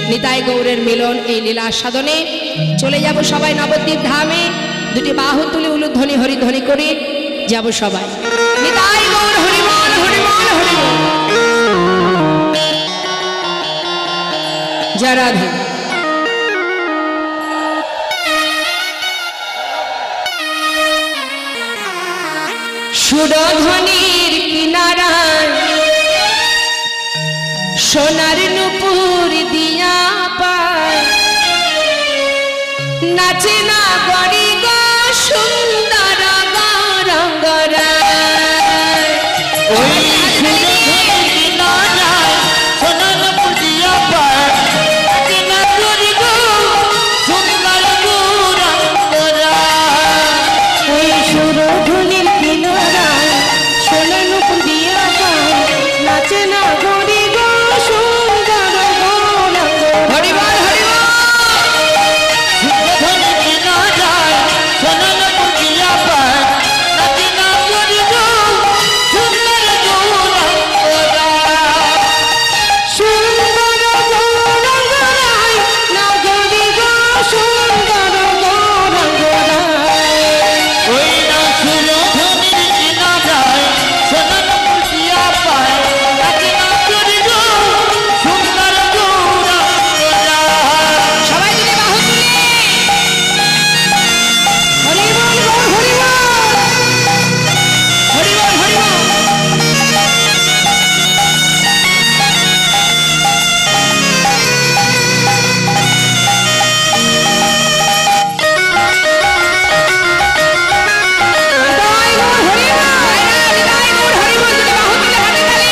নিতাই গৌরের মিলন এই লীলা সাধনে চলে যাব সবাই নবদ্বীপ ধামে। দুটি বাহু তুলে উলুধ্বনি হরিধ্বনি করে যাব সবাই। নিতাই গৌর হরিবল হরিবল হরিবল। জয় রাধে। সুরধ্বনির কিনারায় সোনার নুপুর দিয়া পায়, নাচে না গড়ি গো সুন্দর গরঙ্গরায়। ওই সুরধ্বনির কিনারায় সোনার নুপুর দিয়া পায়, নাচে না গড়ি গো সুন্দর গরঙ্গরায়। ওই সুরধ্বনির কিনারায় সোনার নুপুর দিয়া পায়, নাচে না গড়ি গো সুন্দর গরঙ্গরায়। হরিবল হরিবল। সুরধ্বনির কিনারায় সোনার নুপুর দিয়া পায়, নাচে না গড়ি গো সুন্দর গরঙ্গরায়। সুন্দর গরঙ্গরায় না গড়ি গো সুন্দর গরঙ্গরায়। ওই না সুরধ্বনির কিনারায় সোনার নুপুর দিয়া পায়, নাচে না গড়ি গো সুন্দর গরঙ্গরায়। সবাই দিলে বাহু তুলে হরিবল গো হরিবল হরিবল হরিবল। নিতাই গৌর হরিবল। নিতাই গৌর হরিবল। দুটি বাহু তুলে হাতে তালি।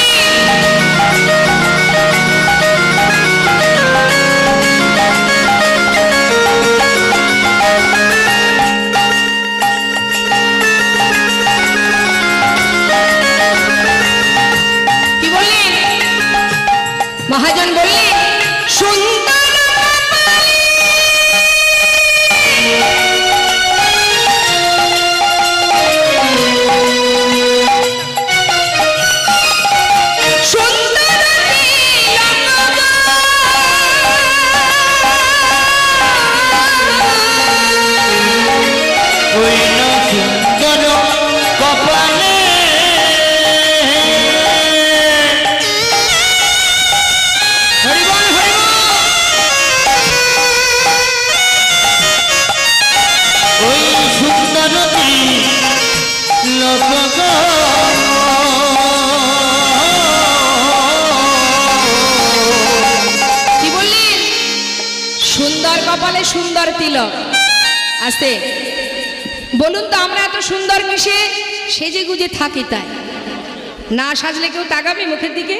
কি বললেন মহাজন? বললেন সুন্দর সুন্দর ওই না সুন্দর কপালে হরিবল হরিবল। ওই সুন্দর লোক গো কি বললেন? সুন্দর কপালে সুন্দর তিলক। আস্তে বলুন তো, আমরা এত সুন্দর কিসে সেজে গুজে থাকি? তাই না সাজলে কেউ তাকাবে মুখের দিকে?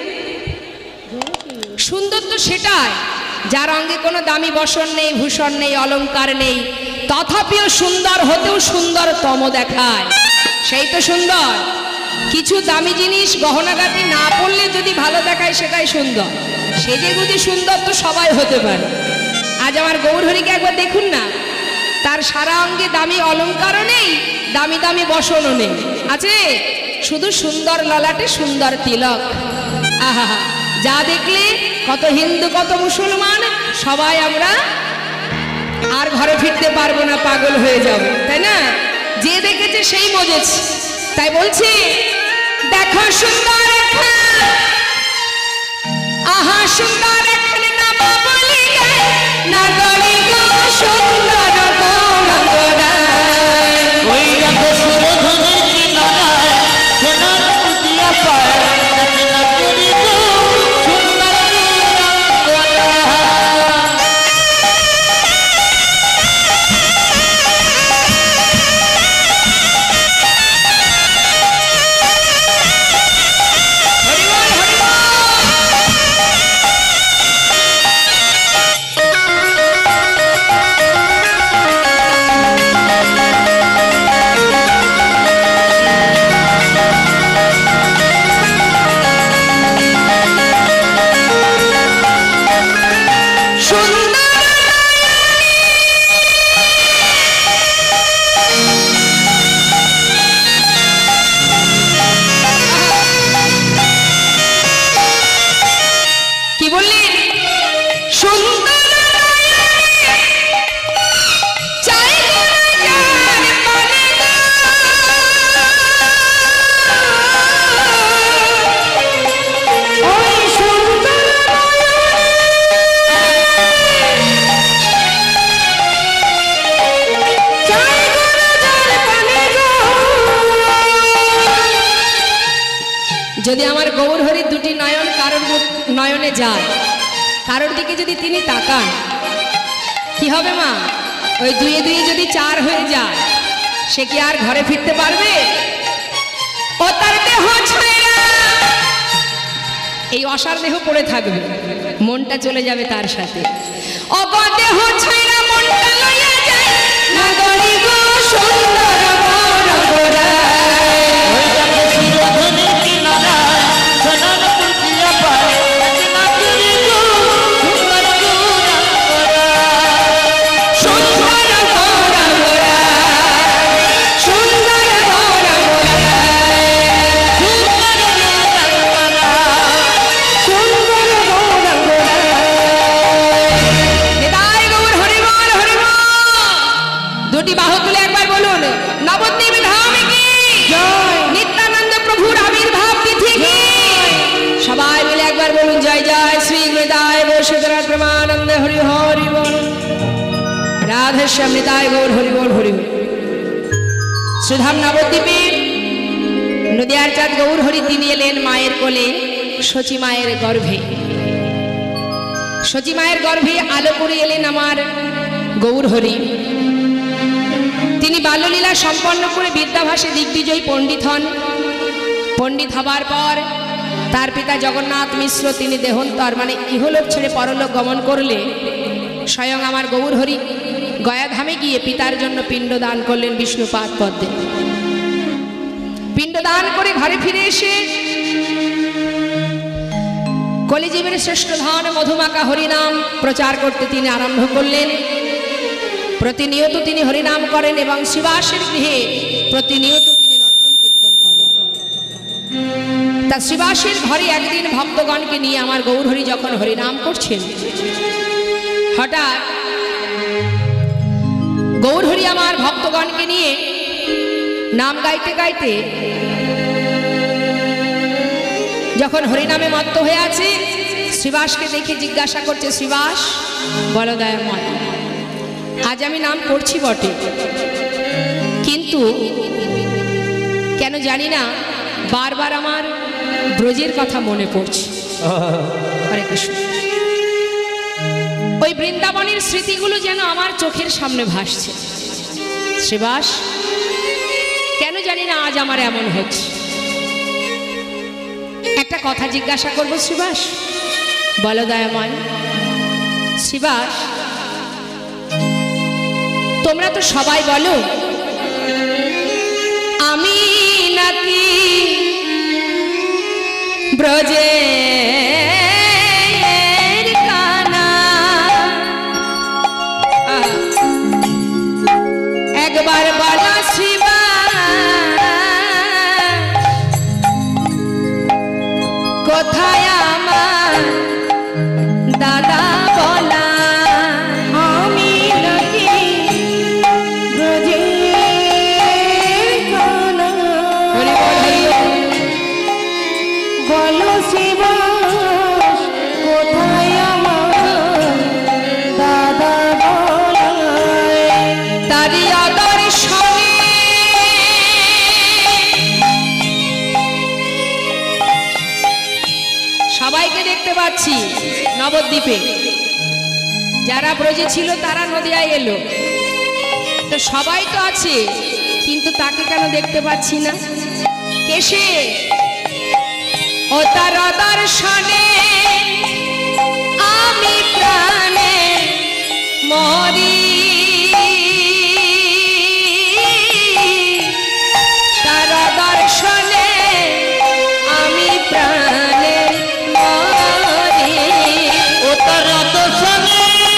সুন্দর তো সেটাই যার অঙ্গে কোনো দামি বসন নেই, ভূষণ নেই, অলংকার নেই, তথাপিও সুন্দর হতেও সুন্দরতম দেখায়, সেই তো সুন্দর। কিছু দামি জিনিস গহনাগাটি না পড়লে যদি ভালো দেখায় সেটাই সুন্দর। সেজে গুজে সুন্দর তো সবাই হতে পারে। আজ আমার গৌরহরিকে একবার দেখুন না, তার সারা অঙ্গে দামি অলংকারও নেই, দামি দামি বসনও নেই, আছে শুধু সুন্দর ললাটে সুন্দর তিলক। আহা, যা দেখলে কত হিন্দু কত মুসলমান সবাই আমরা আর ঘরে ফিরতে পারবো না, পাগল হয়ে যাব, তাই না? যে দেখেছে সেই মজেছে। তাই বলছি, দেখো সুন্দর আহা সুন্দর এখানে নাম বলিলে না গলি গো সুন্দর গরঙ্গরায়। ওই দেখো সুরধ্বনির কিনারায় সোনার নুপুর দিয়া পায়, নাচে না গড়ি গো সুন্দর গরঙ্গরায়। হরিবল হরিবল। দিকে যদি তিনি তাকান কি হবে মা? ওই দুয়ে দুয়ে যদি 4 হয়ে যায় সে কি আর ঘরে ফিরতে পারবে? ও তার দেহ ছাইরা এই অসার দেহ পড়ে থাকবে, মনটা চলে যাবে তার সাথে। অগো দেহ ছাইরা মনটা লইয়া যায় নগরী গো সুন্দর বড় গোরা। দুটি বাহু তুলে একবার বলুন নবদ্বীপ ধামে কি জয়, নিত্যানন্দ প্রভুর আবির্ভাব তিথি কি। সবাই মিলে একবার বলুন জয় জয় শ্রী হৃদয় বসুধরা প্রেমানন্দ হরি হরি বল। রাধেশ্যাম হৃদয় গৌর হরি বল হরি বল। সুধাম নবদ্বীপে নদিয়ার চাঁদ গৌর হরি তিনি এলেন মায়ের কোলে, সচী মায়ের গর্ভে। সচী মায়ের গর্ভে আলো করে এলেন আমার গৌর হরি। তিনি বাল্যলীলা সম্পন্ন করে বিদ্যাভাসে দিগ্বিজয়ী পণ্ডিত হন। পণ্ডিত হবার পর তার পিতা জগন্নাথ মিশ্র তিনি দেহন্তর মানে ইহলোক ছেড়ে পরলোক গমন করলে স্বয়ং আমার গৌর হরি গয়াধামে গিয়ে পিতার জন্য পিণ্ড দান করলেন বিষ্ণুপাদ পদ্মে। পিণ্ড দান করে ঘরে ফিরে এসে কলিজীবের শ্রেষ্ঠ ধন মধুমাকা হরিনাম প্রচার করতে তিনি আরম্ভ করলেন। প্রতিনিয়ত তিনি হরিনাম করেন এবং শিবাসের গৃহে প্রতিনিয়ত তিনি নর্তন কীর্তন করেন। তা শিবাসের ঘরে একদিন ভক্তগণকে নিয়ে আমার গৌর হরি যখন হরিনাম করছেন, হঠাৎ গৌর হরি আমার ভক্তগণকে নিয়ে নাম গাইতে গাইতে যখন হরিনামে মত্ত হয়ে আছে, শিবাসকে দেখে জিজ্ঞাসা করছে, শিবাস বলো দয়াময়, আজ আমি নাম করছি বটে, কিন্তু কেন জানি না বারবার আমার ব্রজের কথা মনে পড়ছে। হরে কৃষ্ণ। ওই বৃন্দাবনের স্মৃতিগুলো যেন আমার চোখের সামনে ভাসছে। শিবাস কেন জানি না আজ আমার এমন হচ্ছে। একটা কথা জিজ্ঞাসা করবো শিবাস, বলো দয়াময়। শিবাস তোমরা তো সবাই বলো আমি নাকি ব্রজের কানা, একবার বলো শিবাস কোথায় আমার দাদা বলা। আমি নাকি ব্রজের কানা, বলো শিবাস কোথায় আমার দাদা বলা। তারি আদর্শনে সবাইকে দেখতে পাচ্ছি নবদ্বীপে, যারা ব্রজে ছিল তারা নদিয়ায় এলো, তো সবাই তো আছে, কিন্তু তাকে কেন দেখতে পাচ্ছি না? কেসে ও তার দর্শনে আমি প্রাণে মরি, তার দর্শনে আমি প্রাণে মরি। ও তার দর্শনে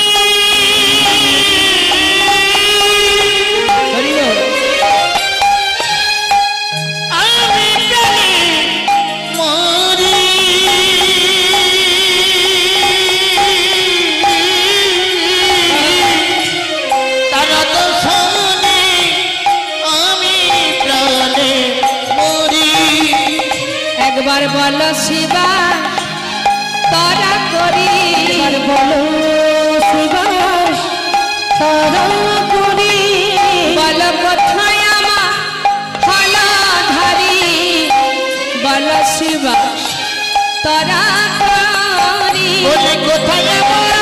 একবার বলো শিবাস তারা করি, একবার বলো শিবাস তারা করি, বলো কোথায় আমার হলধারি, বলো শিবাস তারা করি, কোথায় আমার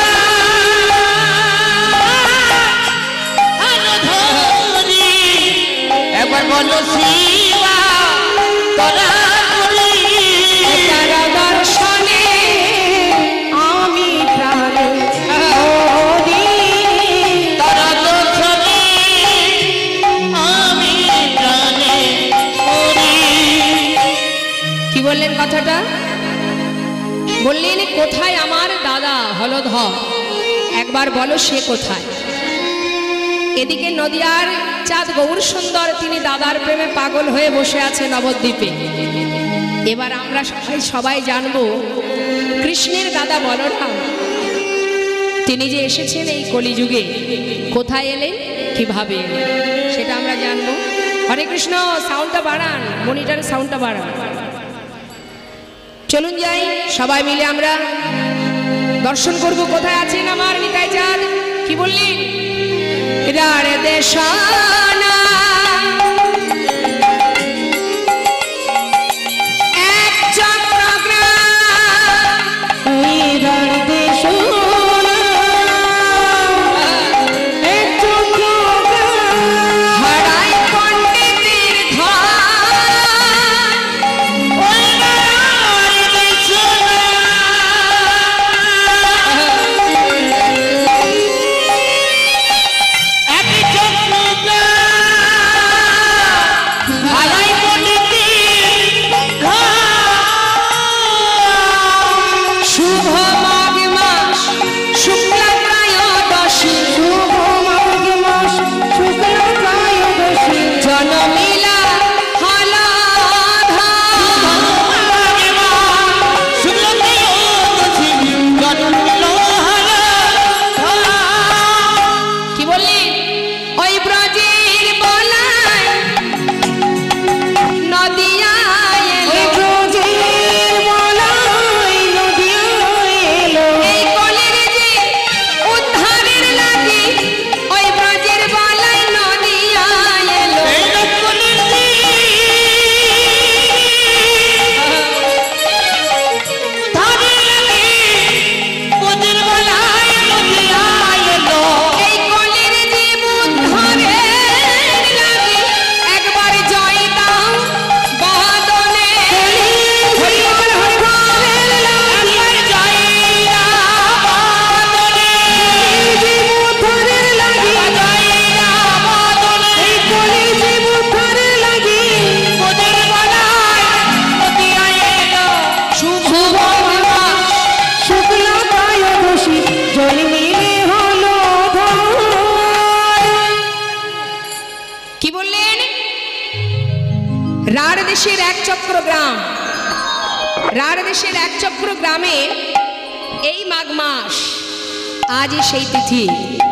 ঘর, একবার বলো সে কোথায়? এদিকে নদিয়ার চাঁদ গৌর সুন্দর, তিনি দাদার প্রেমে পাগল হয়ে বসে আছে নবদ্বীপে। এবার আমরা সবাই জানবো কৃষ্ণের দাদা বলরাম তিনি যে এসেছেন এই কলিযুগে, কোথায় এলেন, কিভাবে এলেন, সেটা আমরা জানবো। হরে কৃষ্ণ, সাউন্ডটা বাড়ান, মনিটরের সাউন্ডটা বাড়ান। চলুন যাই, সবাই মিলে আমরা দর্শন করব। কোথায় আছেন আমার নিতাই চাঁদ? কি বললেন? রাড়ে দেশানা এক চক্রগ্রাম, রাড়ে দেশানা এক চক্রগ্রাম, হারাই পণ্ডিতের ঘর, ওই রাড়ে দেশানা রাঢ়দেশের এক চক্র গ্রামে এই মাঘ মাস, আজই সেই তিথি।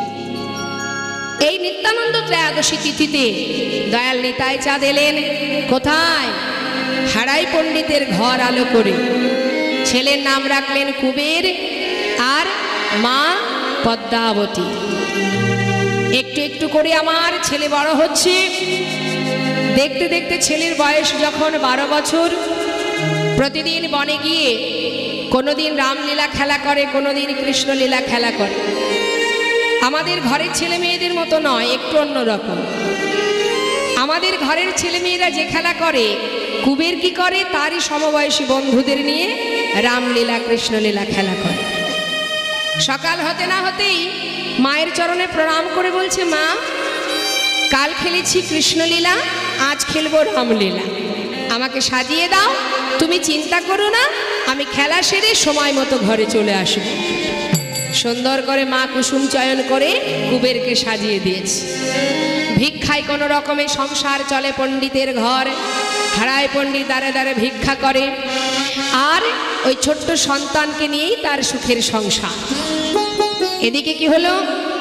এই নিত্যানন্দ ত্রয়োদশী তিথিতে দয়াল নিতাই চাঁদ এলেন কোথায়? হারাই পণ্ডিতের ঘর আলো করে। ছেলের নাম রাখলেন কুবের আর মা পদ্মাবতী। একটু একটু করে আমার ছেলে বড় হচ্ছে। দেখতে দেখতে ছেলের বয়স যখন 12 বছর, প্রতিদিন বনে গিয়ে কোনোদিন রামলীলা খেলা করে, কোনোদিন কৃষ্ণলীলা খেলা করে। আমাদের ঘরের ছেলে মেয়েদের মতো নয়, একটু অন্যরকম। আমাদের ঘরের ছেলে মেয়েরা যে খেলা করে, কুবের কি করে? তারই সমবয়সী বন্ধুদের নিয়ে রামলীলা কৃষ্ণলীলা খেলা করে। সকাল হতে না হতেই মায়ের চরণে প্রণাম করে বলছে, মা, কাল খেলেছি কৃষ্ণলীলা, আজ খেলবো রামলীলা, আমাকে সাজিয়ে দাও। তুমি চিন্তা করো না, আমি খেলা সেরে সময় মতো ঘরে চলে আসব। সুন্দর করে মা কুসুম চয়ন করে কুবেরকে সাজিয়ে দিয়েছে। ভিক্ষায় কোনো রকমে সংসার চলে পণ্ডিতের ঘর। হারায় পণ্ডিত দাঁড়ে দাঁড়ে ভিক্ষা করে, আর ওই ছোট্ট সন্তানকে নিয়েই তার সুখের সংসার। এদিকে কি হলো,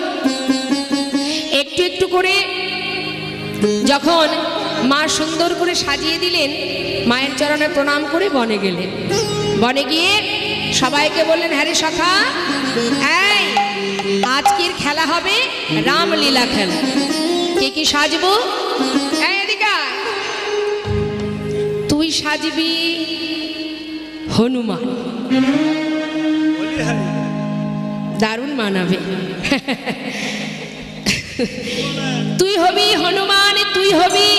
একটু একটু করে যখন মা সুন্দর করে সাজিয়ে দিলেন, মায়ের চরণে প্রণাম করে বনে গেলেন। বনে গিয়ে সবাইকে বললেন, হ্যাঁ রে সখা, এই আজকের খেলা হবে রামলীলা খেলা, কে কি সাজবো? এদিকে তুই সাজবি হনুমান, দারুণ মানাবে। তুই হবি হনুমান, তুই হবি,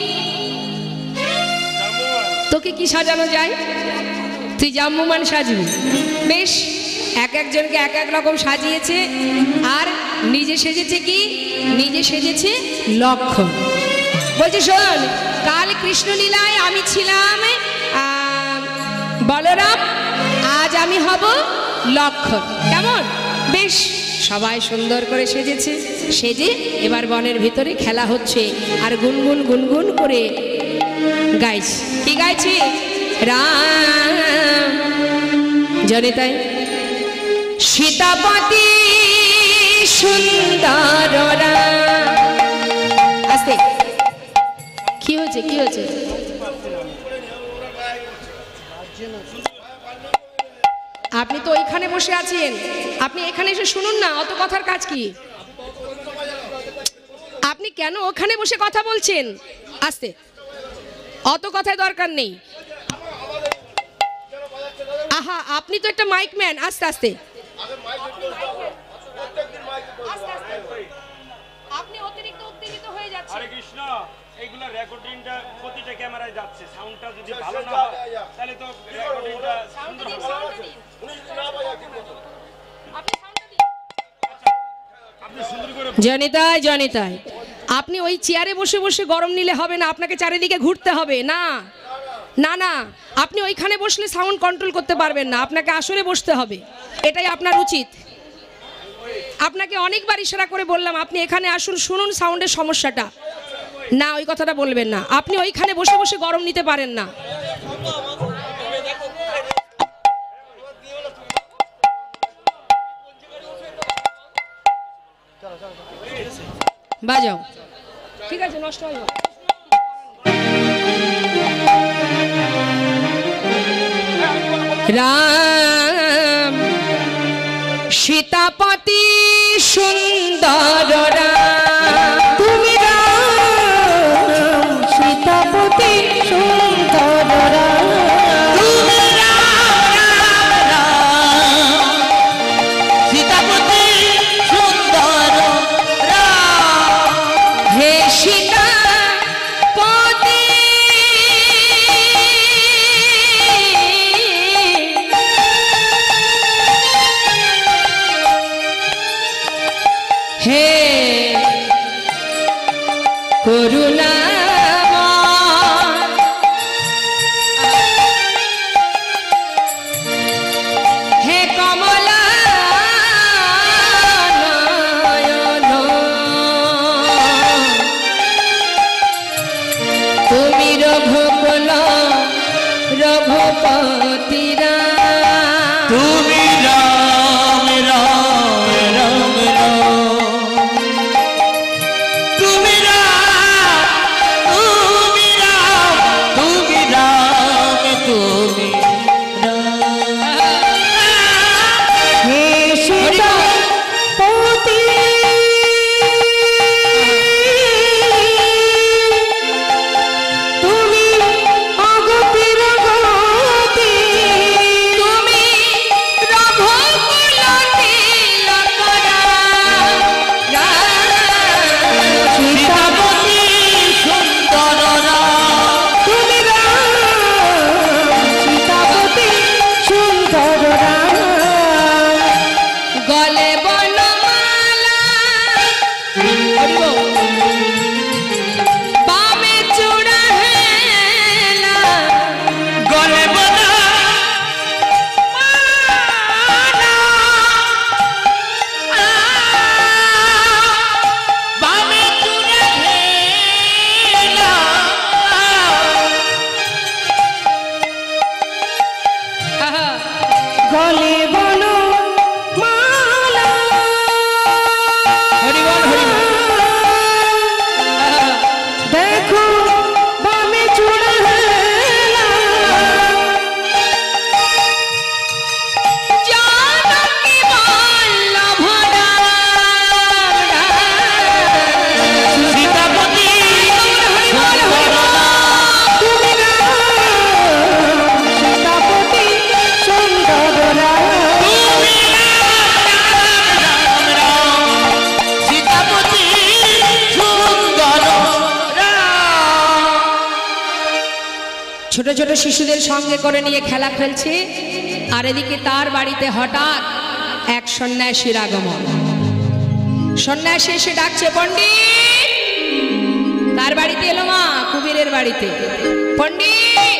তোকে কি সাজানো যায়? তুই জাম্বুমান সাজবি। বেশ, এক একজনকে এক এক রকম সাজিয়েছে। আর নিজে সেজেছে কি? নিজে সেজেছে লক্ষ্মণ। বলছে, শোন, কাল কৃষ্ণলীলায় আমি ছিলাম বলরাম, আজ আমি হব লক্ষ্মণ। কেমন? বেশ সবাই সুন্দর করে সেজেছে, সেজে এবার বনের ভিতরে খেলা হচ্ছে আর গুনগুন গুনগুন করে গাইছে। কি গাইছে? রাম জানে তাই সীতাপতি সুন্দর রাম। আস্তে, কি হচ্ছে কি হচ্ছে? আপনি তো ওইখানে বসে আছেন, আপনি এখানে এসে শুনুন না, অত কথার কাজ কি? আপনি কেন ওখানে বসে কথা বলছেন? আস্তে, অত কথায় দরকার নেই। আহা, আপনি তো একটা মাইক ম্যান। আস্তে আস্তে, আপনি অতিরিক্ত উত্তেজিত হয়ে যাচ্ছেন। হরে কৃষ্ণ। এইগুলা রেকর্ডিংটা প্রতিটা ক্যামেরায় যাচ্ছে, সাউন্ডটা যদি ভালো না হয় তাহলে তো রেকর্ডিংটা সুন্দর হবে না। আপনি সুন্দর করে জনিতাই জনিতাই, আপনি ওই চেয়ারে বসে বসে গরম নিলে হবে না, আপনাকে চারিদিকে ঘুরতে হবে। না না না, আপনি ওইখানে বসলে সাউন্ড কন্ট্রোল করতে পারবেন না, আপনাকে আসলে বসতে হবে, এটাই আপনার উচিত। আপনাকে অনেকবার ইশারা করে বললাম আপনি এখানে আসুন, শুনুন সাউন্ডের সমস্যাটা। না, ওই কথাটা বলবেন না, আপনি ওইখানে বসে বসে গরম নিতে পারেন না। বাজাও, ঠিক আছে, নষ্ট হয়ে যাবে। রাম সীতাপতি সুন্দর রাম, তুমি রাম সীতাপতি সুন্দর রাম, তুমি সীতাপতি সুন্দর রাম। হে সীতাপতি হে করুণাময়, হে কমলা নয়ন, তুমি রঘুকুল রঘুপতি রাম, তুমি রাম রাম রাম রাম। তুমি রাম তুমি রাম তুমি রাম তুমি রাম। হে সীতাপতি তুমি অগতির গতি, তুমি রঘুকুল তিলক রাম, সীতাপতি সুন্দর রাম। তুমি রাম সীতাপতি সুন্দর রাম, গলে বনমালা বামে চূড়া হেলা, গলে বনা বামে চূড়া হেলা। আহা, গলে বনমালা, হরি বল হরি বল। আহা, দেখো বামে চূড়া হেলা, জানকী বল্লভ রাম, সীতাপতি সুন্দর রাম। তুমি রাম সীতাপতি সুন্দর রাম, তুমি রাম রাম রাম। সীতাপতি সুন্দর রাম। ছোট ছোট শিশুদের সঙ্গে করে নিয়ে খেলা খেলছে, আর এদিকে তার বাড়িতে হঠাৎ এক সন্ন্যাসীর আগমন। সন্ন্যাসী এসে ডাকছে, পণ্ডিত। তার বাড়িতে এলো মা, কুবেরের বাড়িতে। পণ্ডিত,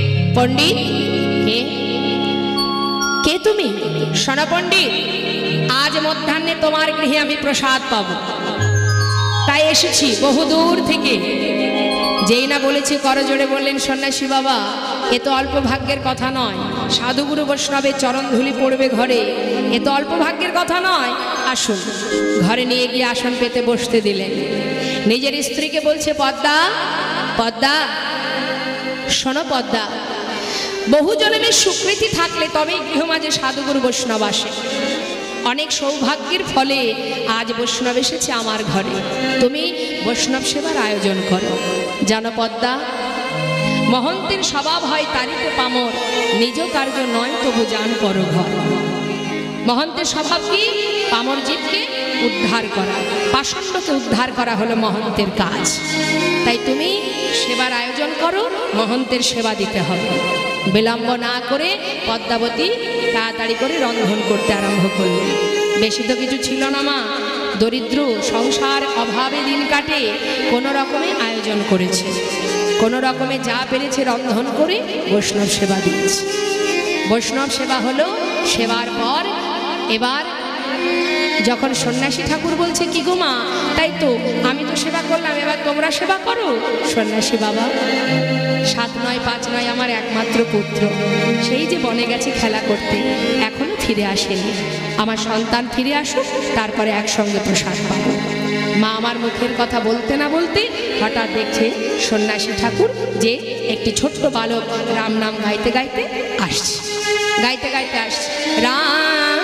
পণ্ডিত কে? কে তুমি? শোনো পণ্ডিত, আজ মধ্যাহ্নে তোমার গৃহে আমি প্রসাদ পাবো, তাই এসেছি বহুদূর থেকে। যেই না বলেছি করজোড়ে বললেন সন্ন্যাসী বাবা, এ তো অল্প ভাগ্যের কথা নয়, সাধুগুরু বৈষ্ণবের চরণ ধুলি পড়বে ঘরে, এ তো অল্প ভাগ্যের কথা নয়। আসুন। ঘরে নিয়ে গিয়ে আসন পেতে বসতে দিলেন। নিজের স্ত্রীকে বলছে, পদ্মা পদ্মা, শোনো পদ্মা, বহু জন্মের স্বীকৃতি থাকলে তবেই গৃহমাঝে সাধুগুরু বৈষ্ণব আসে। অনেক সৌভাগ্যের ফলে আজ বৈষ্ণব এসেছে আমার ঘরে, তুমি বৈষ্ণব সেবার আয়োজন করো। জানো পদ্মা, মহন্তের স্বভাব হয় তারিতে পামর, নিজ কার্য নয় তবু জান পর ঘর। মহন্তের স্বভাব কি? পামর জীবকে উদ্ধার করা, পাষণ্ডকে উদ্ধার করা হলো মহন্তের কাজ। তাই তুমি সেবার আয়োজন করো, মহন্তের সেবা দিতে হবে। বিলম্ব না করে পদ্মাবতী তাড়াতাড়ি করে রন্ধন করতে আরম্ভ করলেন। বেশি তো কিছু ছিল না মা, দরিদ্র সংসার, অভাবে দিন কাটে, কোনো রকমে আয়োজন করেছে, কোনো রকমে যা পেরেছে রন্ধন করে বৈষ্ণব সেবা দিয়েছে। বৈষ্ণব সেবা হলো, সেবার পর এবার যখন সন্ন্যাসী ঠাকুর বলছে, কি গো মা, তাই তো আমি তো সেবা করলাম, এবার তোমরা সেবা করো। সন্ন্যাসী বাবা, 7 নয় 5 নয় আমার একমাত্র পুত্র, সেই যে বনে গেছে খেলা করতে, এখনো ফিরে আসেনি। আমার সন্তান ফিরে আসুক, তারপরে একসঙ্গে প্রসাদ পাবো। মা আমার মুখের কথা বলতে না বলতে হঠাৎ দেখছে সন্ন্যাসী ঠাকুর যে একটি ছোট্ট বালক রাম নাম গাইতে গাইতে আসছে, গাইতে গাইতে আসছে। রাম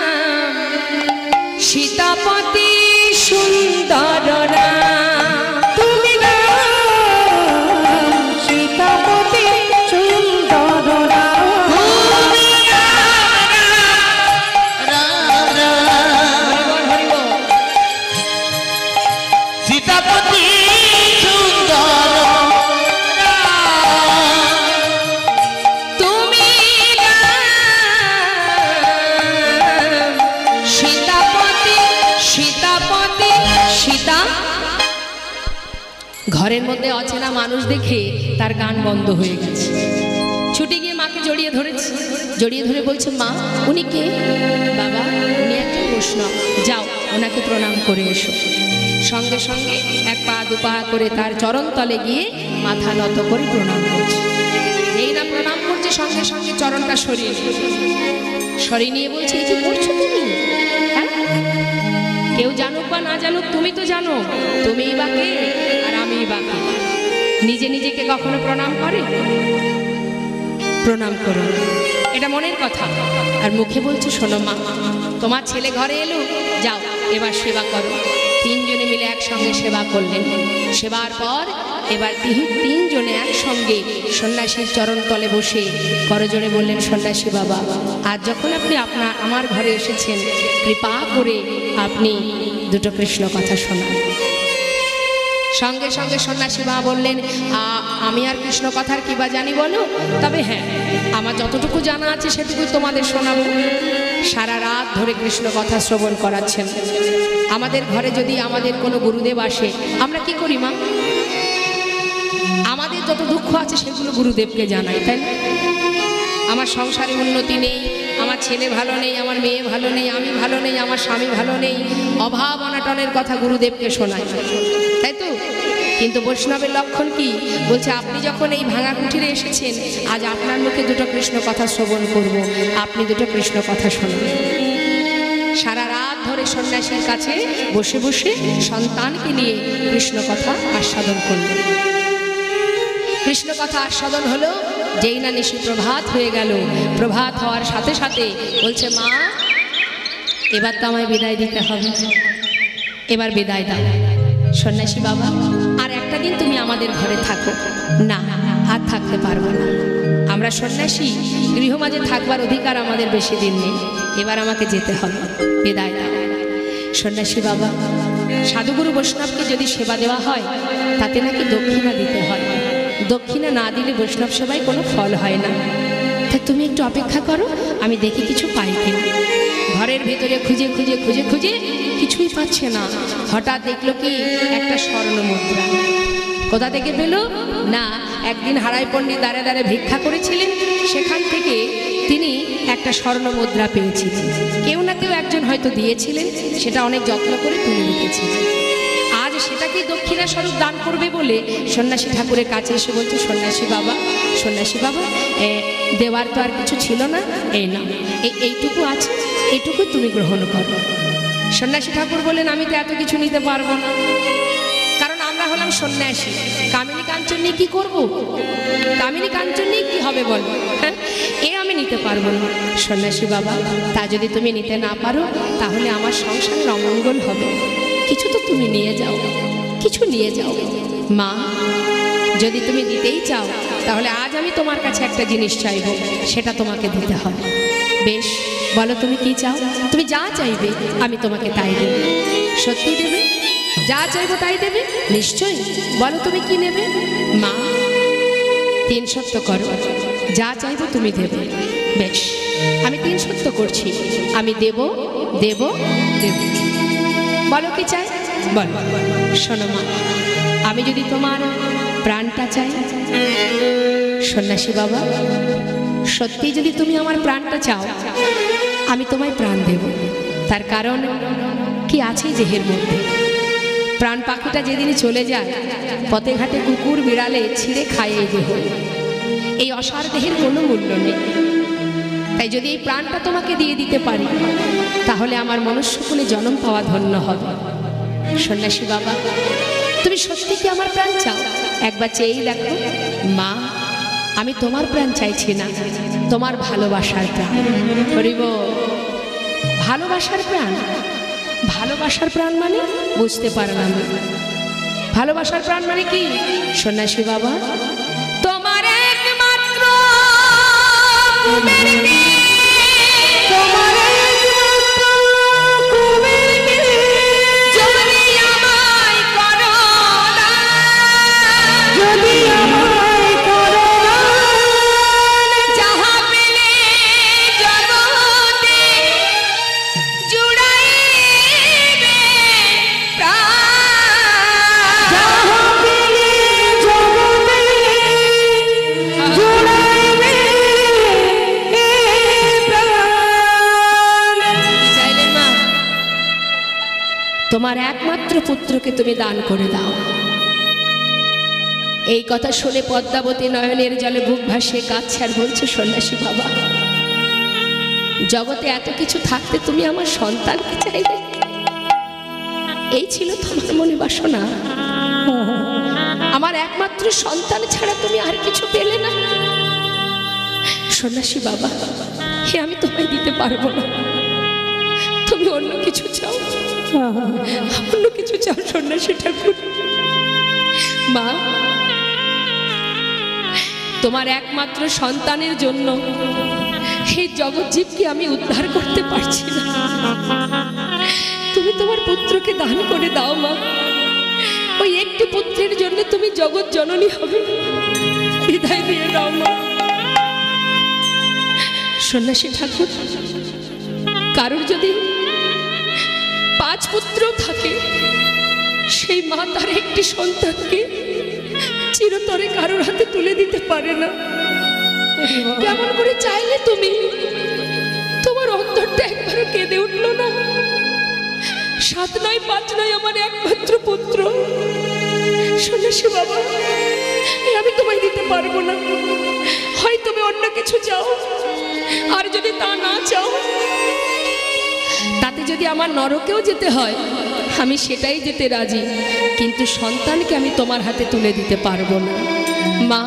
সীতাপতি সুন্দর রাম, তুমি রাম সীতাপতি সুন্দর রাম, তুমি হরি বল। সীতাপতি সুন্দর তুমি সীতাপতি সীতাপতি সীতা। ঘরের মধ্যে অচেনা মানুষ দেখে তার গান বন্ধ হয়ে গেছে। ছুটে গিয়ে মাকে জড়িয়ে ধরেছে, জড়িয়ে ধরে বলছে, মা উনি কে? বাবা উনি একজন বৈষ্ণব, যাও ওনাকে প্রণাম করে এসো। সঙ্গে সঙ্গে 1 পা 2 পা করে তার চরণ তলে গিয়ে মাথা নত করে প্রণাম করছে। এই না প্রণাম করছে, সঙ্গে সঙ্গে চরণটা সরিয়ে নিয়েছে। সরিয়ে নিয়ে বলছে, এই যে করছো তুমি, হ্যাঁ? কেউ জানুক বা না জানুক তুমি তো জানো, তুমিই বা কে আর আমিই বা কে। নিজে নিজেকে কখনো প্রণাম করে? প্রণাম করো, এটা মনের কথা। আর মুখে বলছে, শোনো মা, তোমার ছেলে ঘরে এলো, যাও এবার সেবা করো। 3 জনে মিলে একসঙ্গে সেবা করলেন। সেবার পর এবার 3 জনে একসঙ্গে সন্ন্যাসীর চরণ তলে বসে করজোড়ে বললেন, সন্ন্যাসী বাবা, আজ যখন আপনি আমার ঘরে এসেছেন, কৃপা করে আপনি 2টো কৃষ্ণ কথা শোনান। সঙ্গে সঙ্গে সন্ন্যাসী মা বললেন, আমি আর কৃষ্ণ কথার কি বা জানি বলো, তবে হ্যাঁ আমার যতটুকু জানা আছে সেটুকু তোমাদের শোনাবো। সারা রাত ধরে কৃষ্ণ কথা শ্রবণ করাচ্ছেন। আমাদের ঘরে যদি আমাদের কোনো গুরুদেব আসে, আমরা কি করি মা? আমাদের যত দুঃখ আছে সেগুলো গুরুদেবকে জানাই, তাই না? আমার সংসারে উন্নতি নেই, আমার ছেলে ভালো নেই, আমার মেয়ে ভালো নেই, আমি ভালো নেই, আমার স্বামী ভালো নেই, অভাব অনাটনের কথা গুরুদেবকে শোনাই, তাই তো? কিন্তু বৈষ্ণবের লক্ষণ কি? বলছে, আপনি যখন এই ভাঙা কুঠিরে এসেছেন, আজ আপনার মুখে 2টো কৃষ্ণ কথা শ্রবণ করব, আপনি 2টো কৃষ্ণ কথা শুনবেন। সারা রাত ধরে সন্ন্যাসীর কাছে বসে বসে সন্তানকে নিয়ে কৃষ্ণ কথা আস্বাদন করলেন। কৃষ্ণ কথা আস্বাদন হলো, যেই না নিশি প্রভাত হয়ে গেল, প্রভাত হওয়ার সাথে সাথে বলছে, মা এবার তো আমায় বিদায় দিতে হবে, এবার বিদায় দাও। সন্ন্যাসী বাবা, আর একটা দিন তুমি আমাদের ঘরে থাকো। না, আর থাকতে পারবো না, আমরা সন্ন্যাসী, গৃহমাঝে থাকবার অধিকার আমাদের বেশি দিন নেই, এবার আমাকে যেতে হবে, বিদায় দাও। সন্ন্যাসী বাবা, সাধুগুরু বৈষ্ণবকে যদি সেবা দেওয়া হয় তাতে নাকি দক্ষিণা দিতে হয়, দক্ষিণা না দিলে বৈষ্ণব সেবায় কোনো ফল হয় না। তা তুমি একটু অপেক্ষা করো, আমি দেখি কিছু পাই কিনা। ঘরের ভেতরে খুঁজে খুঁজে খুঁজে খুঁজে কিছুই পাচ্ছে না। হঠাৎ দেখলো কি, একটা স্বর্ণ মুদ্রা। কোথা থেকে পেল? না, একদিন হারাই পণ্ডিত দাঁড়ে দাঁড়ে ভিক্ষা করেছিলেন, সেখান থেকে তিনি একটা স্বর্ণ মুদ্রা পেয়েছিলেন। কেউ না কেউ একজন হয়তো দিয়েছিলেন, সেটা অনেক যত্ন করে তুলে রেখেছিলেন। আজ সেটাকে দক্ষিণা স্বরূপ দান করবে বলে সন্ন্যাসী ঠাকুরের কাছে এসে বলছে, সন্ন্যাসী বাবা দেওয়ার তো আর কিছু ছিল না, এই না এইটুকু আছে, এইটুকু তুমি গ্রহণ করো। সন্ন্যাসী ঠাকুর বললেন, আমি তো এত কিছু নিতে পারবো না, কারণ আমরা হলাম সন্ন্যাসী। কামিনী কাঞ্চন নিয়ে কি করবো? কামিনী কাঞ্চন নিয়ে কি হবে বলো? হ্যাঁ, এ আমি নিতে পারবো না। সন্ন্যাসী বাবা, তা যদি তুমি নিতে না পারো তাহলে আমার সংসারের অমঙ্গল হবে। কিছু তো তুমি নিয়ে যাও, কিছু নিয়ে যাও। মা, যদি তুমি দিতেই চাও তাহলে আজ আমি তোমার কাছে একটা জিনিস চাইবো, সেটা তোমাকে দিতে হবে। বেশ, বলো তুমি কি চাও? তুমি যা চাইবে আমি তোমাকে তাই দেবে। সত্যি দেবে? যা চাইবো তাই দেবে? নিশ্চয়ই। বলো তুমি কি নেবে? মা, 3 সত্য করো, যা চাইবো তুমি দেবে। বেশ, আমি 3 সত্য করছি, আমি দেব দেব দেব। বলো কি চাই? বল। শোনো মা, আমি যদি তোমার প্রাণটা চাই। সন্ন্যাসী বাবা, সত্যি যদি তুমি আমার প্রাণটা চাও আমি তোমায় প্রাণ দেব। তার কারণ কি আছে দেহের মধ্যে? প্রাণ পাখিটা যেদিন চলে যায়, পথে ঘাটে কুকুর বিড়ালে ছিঁড়ে খায় এই দেহ। এই অসার দেহের কোনো মূল্য নেই। তাই যদি এই প্রাণটা তোমাকে দিয়ে দিতে পারি তাহলে আমার মনুষ্যকুলে জন্ম পাওয়া ধন্য হবে। সন্ন্যাসী বাবা, তুমি সত্যি কি আমার প্রাণ চাও? একবার চেয়েই দেখো। মা, আমি তোমার প্রাণ চাইছি না, তোমার ভালোবাসার প্রাণ। হরিব, ভালোবাসার প্রাণ? ভালোবাসার প্রাণ মানে বুঝতে পারলাম না। ভালোবাসার প্রাণ মানে কি? সন্ন্যাসী বাবা, তোমার একমাত্র তোমার একমাত্র পুত্রকে তুমি দান করে দাও। এই কথা শুনে পদ্মাবতী নয়নের জলে বুক ভাসিয়ে কাঁদছে আর বলছে, সন্ন্যাসী বাবা, জগতে এত কিছু থাকতে তুমি আমার সন্তানকে চাইলে? এই ছিল তোমার মনে বাসনা? আমার একমাত্র সন্তান ছাড়া তুমি আর কিছু পেলে না? সন্ন্যাসী বাবা, হে আমি তোমায় দিতে পারবো না, তুমি অন্য কিছু চাও, অন্য কিছু চাও। সন্ন্যাসী ঠাকুর, মা, তোমার একমাত্র সন্তানের জন্য এই জগৎ জীবকে আমি উদ্ধার করতে পারছি না। তুমি তোমার পুত্রকে দান করে দাও মা। ওই একটি পুত্রের জন্য তুমি জগৎ জননী হবে, বিদায় দিয়ে দাও মা। সন্ন্যাসী ঠাকুর, কারোর যদি 5 পুত্র থাকে, সেই মা তার একটি সন্তানকে চিরতরে কারোর হাতে তুলে দিতে পারে না। কেমন করে চাইলে তুমি? তোমার অন্তরটা একবারও কেঁদে উঠলো না? 7 নয় 5 নয়, আমার একমাত্র পুত্র। সন্ন্যাসী বাবা, আমি তোমায় দিতে পারবো না। হয় তুমি অন্য কিছু চাও, আর যদি তা না চাও, তাতে যদি আমার নরকেও যেতে হয় আমি সেটাই যেতে রাজি, কিন্তু সন্তানকে আমি তোমার হাতে তুলে দিতে পারবো না। মা,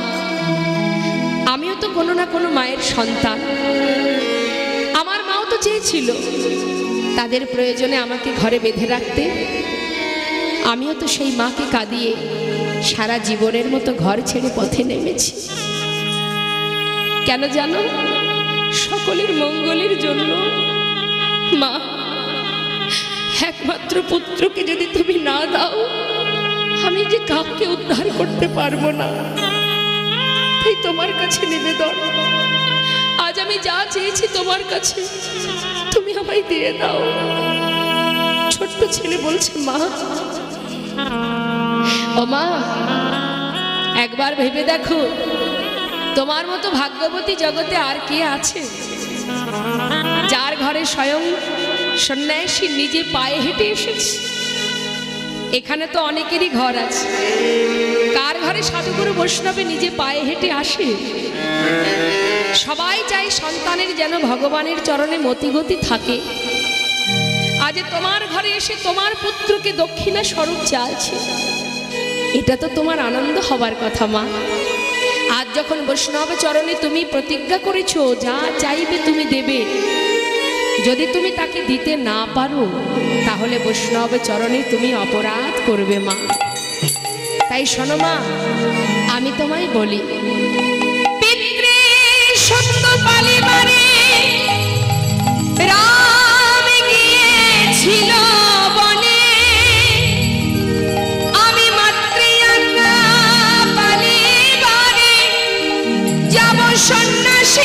আমিও তো কোনো না কোনো মায়ের সন্তান। আমার মাও তো চেয়েছিল তাদের প্রয়োজনে আমাকে ঘরে বেঁধে রাখতে। আমিও তো সেই মাকে কাঁদিয়ে সারা জীবনের মতো ঘর ছেড়ে পথে নেমেছি। কেন জানো? সকলের মঙ্গলের জন্য। মা, একমাত্র পুত্রকে যদি তুমি না দাও, আমি যে কাউকে উদ্ধার করতে পারবো না। তাই তোমার কাছে নিবেদন, আজ আমি যা চেয়েছি তোমার কাছে তুমি আমায় দিয়ে দাও। ছোট্ট ছেলে বলছে, মা, ও মা, একবার ভেবে দেখো তোমার মতো ভাগ্যবতী জগতে আর কে আছে, যার ঘরে স্বয়ং সন্ন্যাসী নিজে পায়ে হেঁটে এসেছে। এখানে তো অনেকেরই ঘর আছে, কার ঘরে সাধুগুরু বৈষ্ণবে নিজে পায়ে হেঁটে আসে? সবাই চাই সন্তানের যেন ভগবানের চরণে মতিগতি থাকে। আজ তোমার ঘরে এসে তোমার পুত্রকে দক্ষিণা স্বরূপ চাইছে, এটা তো তোমার আনন্দ হবার কথা মা। আজ যখন বৈষ্ণব চরণে তুমি প্রতিজ্ঞা করেছো যা চাইবে তুমি দেবে, যদি তুমি তাকে দিতে না পারো তাহলে বৈষ্ণব চরণে তুমি অপরাধ করবে মা। তাই শোনো মা, আমি তোমায় বলি, পিতৃ সত্য পালিবারে রাম গিয়েছিল বনে, আমি মাতৃয়াজ্ঞা পালিবারে যাব সন্ন্যাসী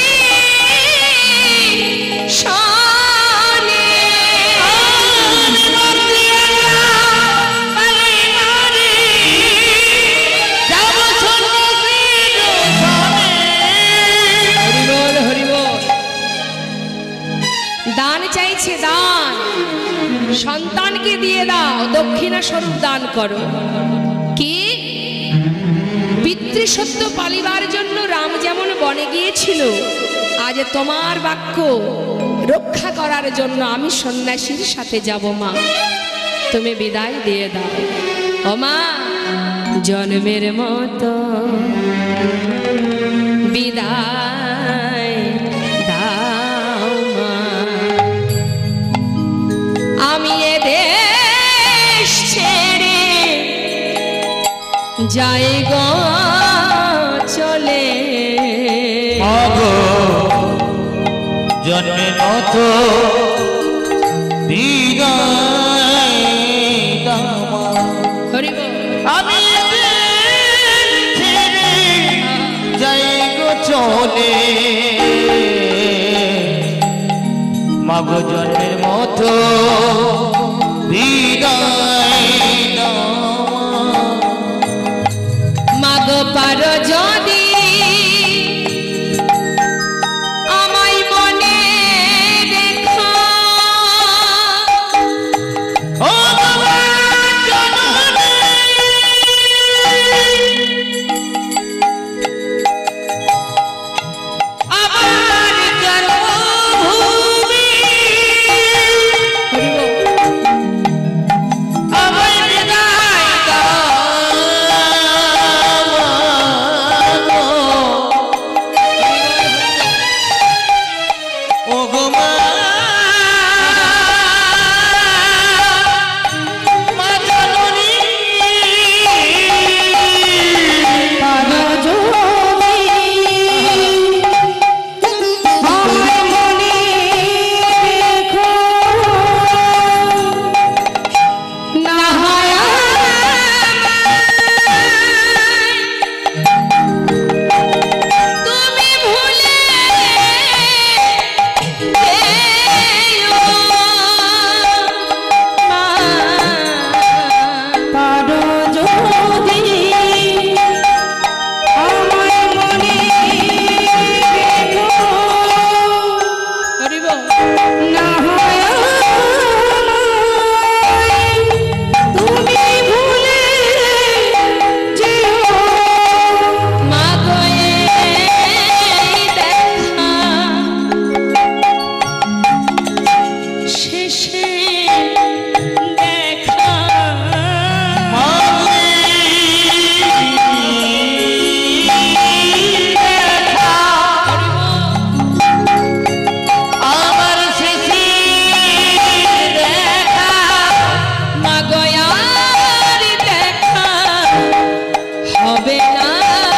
চাইছে দান, সন্তানকে দিয়ে দাও, দক্ষিণা স্বরূপ দান করো। কি পিতৃসত্য পালিবার জন্য রাম যেমন বনে গিয়েছিল, আজ তোমার বাক্য রক্ষা করার জন্য আমি সন্ন্যাসীর সাথে যাব মা, তুমি বিদায় দিয়ে দাও। ও মা, জন্মের মতো বিদায় দাও মা, আমি এ দেশ ছেড়ে যাই গো চলে। জন্মের মতো বিদায় দাও মা, আমি ছেড়ে যাই গো চলে। মাগো জন্মের মতো বিদায় দাও মাগো পারো যদি আমায় মনে দেখা, ও বাবা জননী আবার জন্মভূমি আমায় বিদায় দাও ও গো মা, মা জননী পারো যদি আমায় মনে দেখো, না হয় তুমি ভুলে যেও মা, পারো যদি আমায় মনে দেখো, না হয় তুমি ভুলে যেও মা গো, এই দেখা শেষে দেখা আমার শেষে দেখা মা গো, আর দেখা হবে না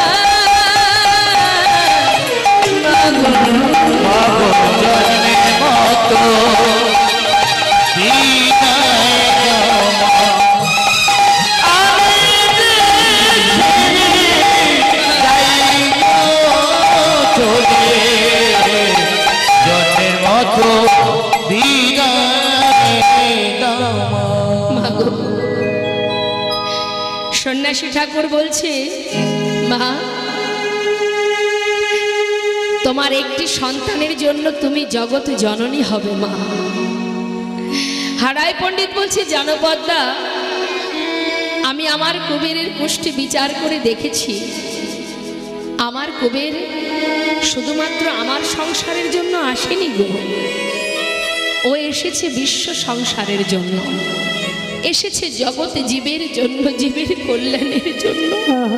মা গো। মাগো জন্মের মতো বিদায় দাও মা, আমি যাই গো চলে। জন্মের মতো বিদায় দাও মা। মাগো, সন্ন্যাসী ঠাকুর বলছে মা তোমার একটি সন্তানের জন্য তুমি জগৎ জননী হবে মা। হারাই পণ্ডিত বলছে, জানো পদ্মা, আমি আমার কুবেরের কুষ্টি বিচার করে দেখেছি, আমার কুবের শুধুমাত্র আমার সংসারের জন্য আসেনি গো, ও এসেছে বিশ্ব সংসারের জন্য, এসেছে জগতে জীবের জন্য, জীবের কল্যাণের জন্য।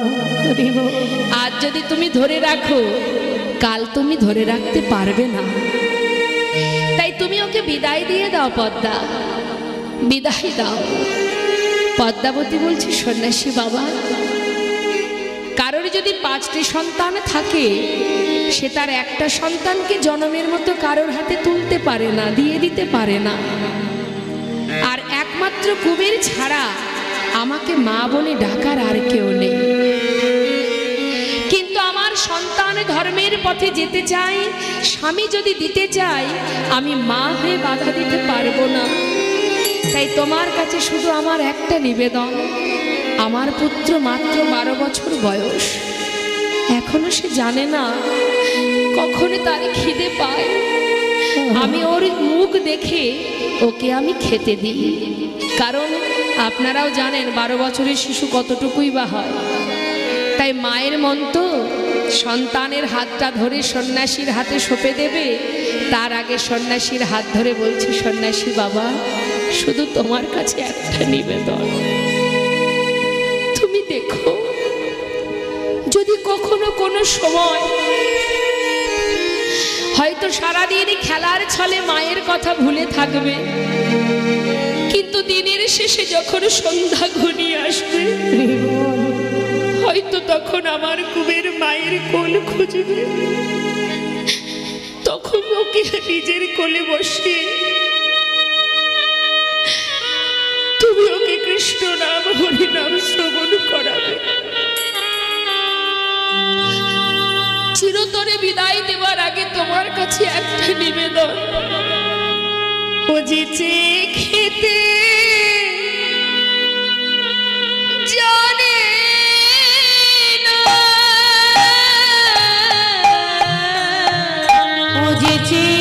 আজ যদি তুমি ধরে রাখো, কাল তুমি ধরে রাখতে পারবে না। তাই তুমি ওকে বিদায় দিয়ে দাও পদ্মা, বিদায় দাও। পদ্মাবতী বলছে, সন্ন্যাসী বাবা, কারোর যদি 5টি সন্তান থাকে, সে তার একটা সন্তানকে জনমের মতো কারোর হাতে তুলতে পারে না, দিয়ে দিতে পারে না। আর একমাত্র কুবের ছাড়া আমাকে মা বলে ডাকার আর কেউ নেই। কিন্তু আমার সন্তান ধর্মের পথে যেতে চাই, স্বামী যদি দিতে চাই, আমি মা হয়ে বাধা দিতে পারবো না। তাই তোমার কাছে শুধু আমার একটা নিবেদন, আমার পুত্র মাত্র 12 বছর বয়স, এখনো সে জানে না কখনো তার খিদে পায়, আমি ওর মুখ দেখে ওকে আমি খেতে দিই। কারণ আপনারাও জানেন 12 বছরের শিশু কতটুকুই বা হয়। তাই মায়ের মন তো সন্তানের হাতটা ধরে সন্ন্যাসীর হাতে সঁপে দেবে, তার আগে সন্ন্যাসীর হাত ধরে বলছে, সন্ন্যাসী বাবা, শুধু তোমার কাছে একটা নিবেদন, তুমি দেখো যদি কখনো কোনো সময় হয়তো সারাদিন খেলার ছলে মায়ের কথা ভুলে থাকবে, কিন্তু দিনের শেষে যখন সন্ধ্যা ঘনিয়ে আসবে, হয়তো তখন আমার কুবের মায়ের কোল খুঁজবে, তখন ওকে নিজের কোলে বসিয়ে তুমি ওকে কৃষ্ণ নাম হরি নাম শ্রবণ করাবে। চিরতরে বিদায় দেওয়ার আগে তোমার কাছে একটা নিবেদন, ও যে খেতে জানে না, ও যে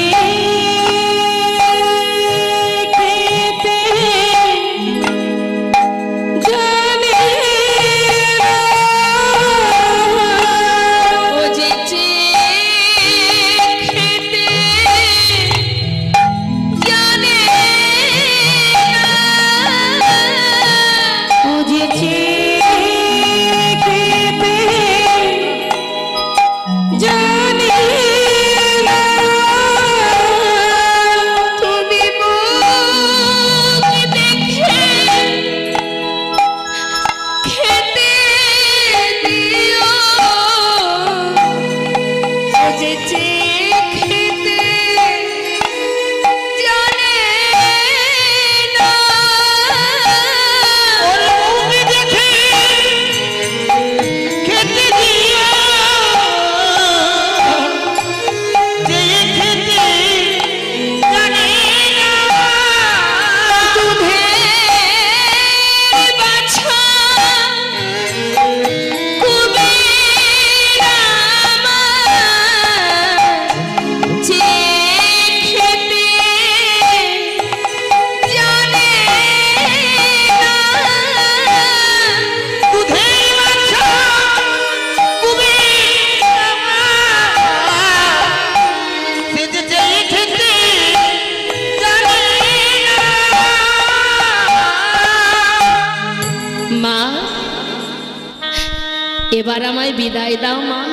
এবার আমায় বিদায় দাও মা।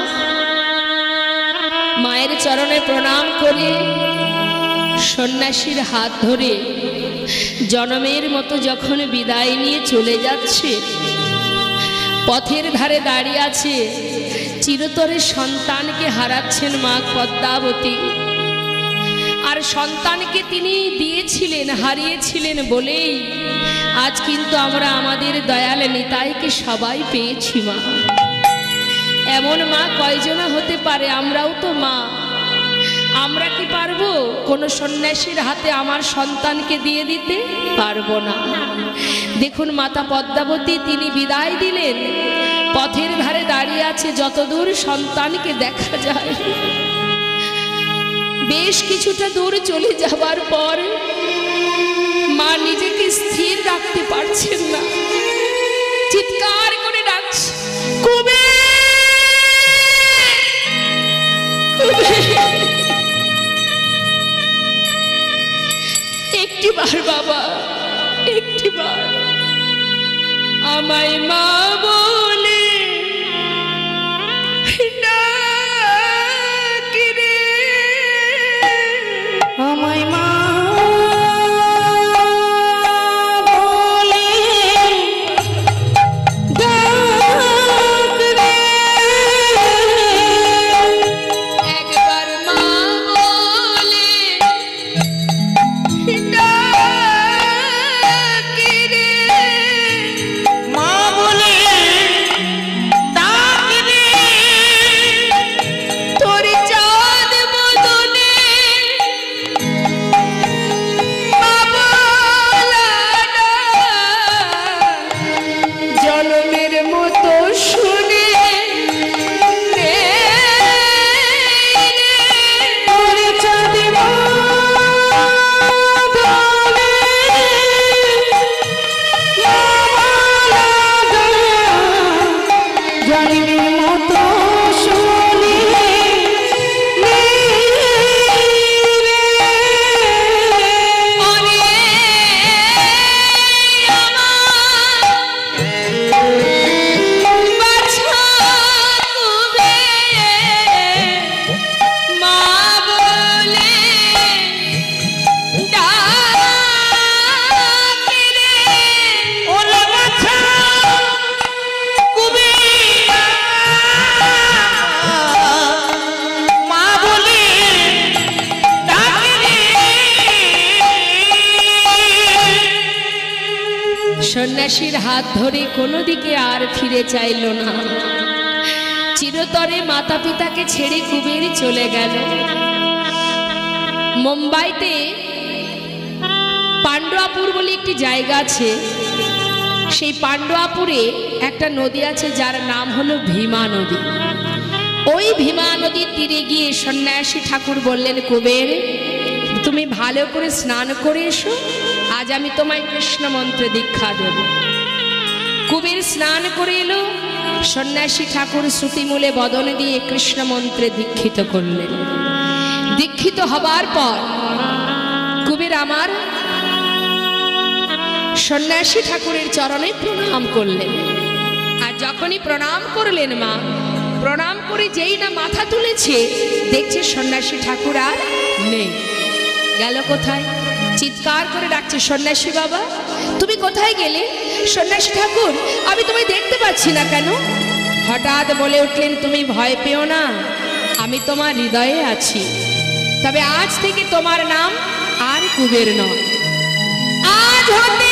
মায়ের চরণে প্রণাম করে সন্ন্যাসীর হাত ধরে জনমের মতো যখন বিদায় নিয়ে চলে যাচ্ছে, পথের ধারে দাঁড়িয়ে আছে, চিরতরে সন্তানকে হারাচ্ছেন মা পদ্মাবতী। আর সন্তানকে তিনি দিয়েছিলেন, হারিয়েছিলেন বলেই আজ কিন্তু আমরা আমাদের দয়াল নিতাইকে সবাই পেয়েছি মা। এমন মা কয়জনা হতে পারে? আমরাও তো মা। আমরা কি পারবো কোন সন্ন্যাসীর হাতে আমার সন্তানকে দিয়ে দিতে? পারবো না। দেখুন মাতা পদ্মাবতী তিনি বিদায় দিলেন, পথের ধারে দাঁড়িয়ে আছে, যতদূর সন্তানকে দেখা যায় বেশ কিছুটা দূর চলে যাবার পর মা নিজেকে স্থির রাখতে পারছেন না, চিৎকার করে ডাকছে, কুবের, কুবের। একটিবার বাবা, একটিবার আমায় মা বলে ডাকি রে, আমায় মা বলে ডাক রে, একবার মা বলে ডাকি রে, মা বলে ডাক রে, তোর চাঁদ বদনে জনমের মতো শুনে রে, তোর চাঁদে বদনে জন্মের মতো শুনি ওরে আমার বাছা কুবের, মা বলে ডাকি রে, ওরে বাছা কুবের, মা বলে ডাক রে। সন্ন্যাসীর হাত ধরে কোনো দিকে আর ফিরে চাইল না, চিরতরে মাতা পিতাকে ছেড়ে কুবের চলে গেল। মুম্বাইতে পান্ডুয়াপুর বলে একটি জায়গা আছে, সেই পান্ডুয়াপুরে একটা নদী আছে যার নাম হলো ভীমা নদী। ওই ভীমা নদীর তীরে গিয়ে সন্ন্যাসী ঠাকুর বললেন, কুবের তুমি ভালো করে স্নান করে এসো, আজ আমি তোমায় কৃষ্ণ মন্ত্রে দীক্ষা দেব। কুবের স্নান করে এলো, সন্ন্যাসী ঠাকুর শ্রুতিমূলে বদন দিয়ে কৃষ্ণ মন্ত্রে দীক্ষিত করলেন। দীক্ষিত হবার পর কুবের আমার সন্ন্যাসী ঠাকুরের চরণে প্রণাম করলেন। আর যখনই প্রণাম করলেন মা, প্রণাম করে যেই না মাথা তুলেছে, দেখছে সন্ন্যাসী ঠাকুর আর নেই। গেল কোথায়? চিৎকার করে ডাকছে, সন্ন্যাসী বাবা তুমি কোথায় গেলে? সন্ন্যাসী ঠাকুর আমি তোমায় দেখতে পাচ্ছি না কেন? হঠাৎ বলে উঠলেন, তুমি ভয় পেও না, আমি তোমার হৃদয়ে আছি। তবে আজ থেকে তোমার নাম আর কুবের নয়, আজ হতে